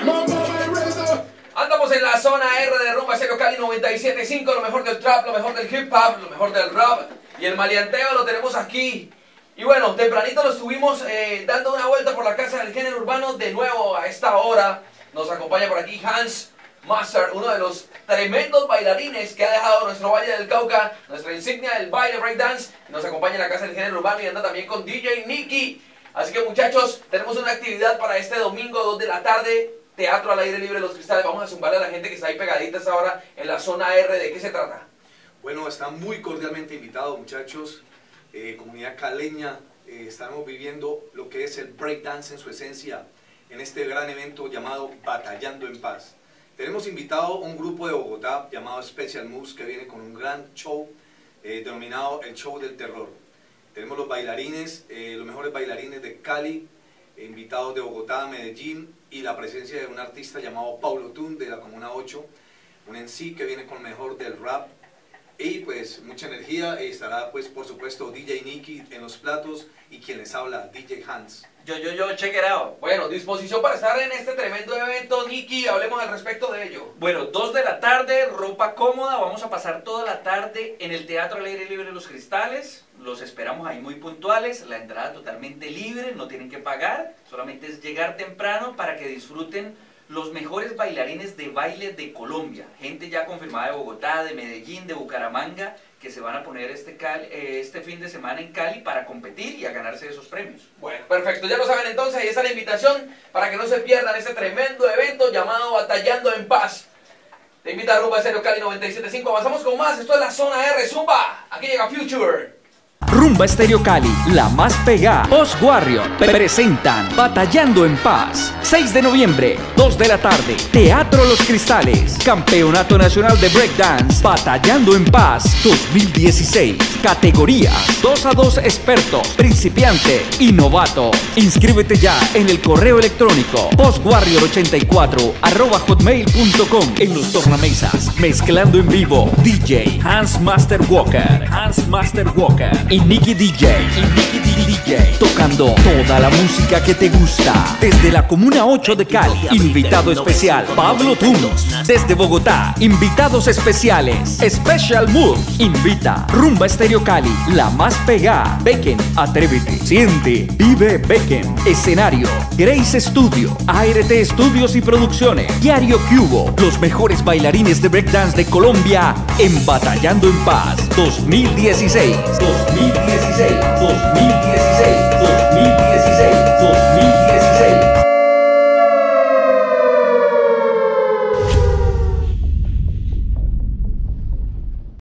Andamos en la zona R de Rumba Estéreo Cali 97.5, lo mejor del trap, lo mejor del hip hop, lo mejor del rap y el maleanteo lo tenemos aquí. Y bueno, tempranito lo estuvimos dando una vuelta por la casa del género urbano. De nuevo a esta hora nos acompaña por aquí Hans Master, uno de los tremendos bailarines que ha dejado nuestro Valle del Cauca, nuestra insignia del baile breakdance. Nos acompaña en la casa del género urbano y anda también con DJ Nicky. Así que muchachos, tenemos una actividad para este domingo 2 de la tarde. Teatro al aire libre Los Cristales. Vamos a zumbarle a la gente que está ahí pegadita esta hora en la zona R. ¿De qué se trata? Bueno, están muy cordialmente invitados, muchachos. Comunidad caleña, estamos viviendo lo que es el breakdance en su esencia en este gran evento llamado Batallando en Paz. Tenemos invitado un grupo de Bogotá llamado Special Moves que viene con un gran show denominado el Show del Terror. Tenemos los bailarines, los mejores bailarines de Cali, invitados de Bogotá, Medellín, y la presencia de un artista llamado Paulo Tun de la Comuna 8, un MC que viene con lo mejor del rap, y pues mucha energía. Estará pues por supuesto DJ Nicky en los platos y quien les habla, DJ Hans. Yo, check it out. Bueno, disposición para estar en este tremendo evento, Nicky, hablemos al respecto de ello. Bueno, 2 de la tarde, ropa cómoda, vamos a pasar toda la tarde en el Teatro al aire libre Los Cristales. Los esperamos ahí muy puntuales, la entrada totalmente libre, no tienen que pagar, solamente es llegar temprano para que disfruten los mejores bailarines de baile de Colombia, gente ya confirmada de Bogotá, de Medellín, de Bucaramanga, que se van a poner este fin de semana en Cali para competir y a ganarse esos premios. Bueno, perfecto, ya lo saben entonces, ahí está la invitación para que no se pierdan este tremendo evento llamado Batallando en Paz. Te invita a Rumba Estéreo Cali 97.5, avanzamos con más, esto es la zona R, Zumba, aquí llega Future. Rumba Estéreo Cali, la más pegada. Post Warrior presentan Batallando en Paz. 6 de noviembre, 2 de la tarde. Teatro Los Cristales. Campeonato Nacional de Breakdance. Batallando en Paz 2016. Categorías 2 a 2 expertos, principiante y novato. Inscríbete ya en el correo electrónico postwarrior84@hotmail.com. En los tornamesas, mezclando en vivo, DJ Hans Master Walker. Hans Master Walker. Y Nicky DJ, tocando toda la música que te gusta. Desde la Comuna 8 de Cali, invitado especial Pablo Tun. Desde Bogotá, invitados especiales Special Moves. Invita Rumba Estéreo Cali, la más pegada. Becken, atrévete, siente, vive Becken. Escenario, Grace Studio, ART Estudios y Producciones, Diario Cubo. Los mejores bailarines de breakdance de Colombia en Batallando en Paz 2016. 2016.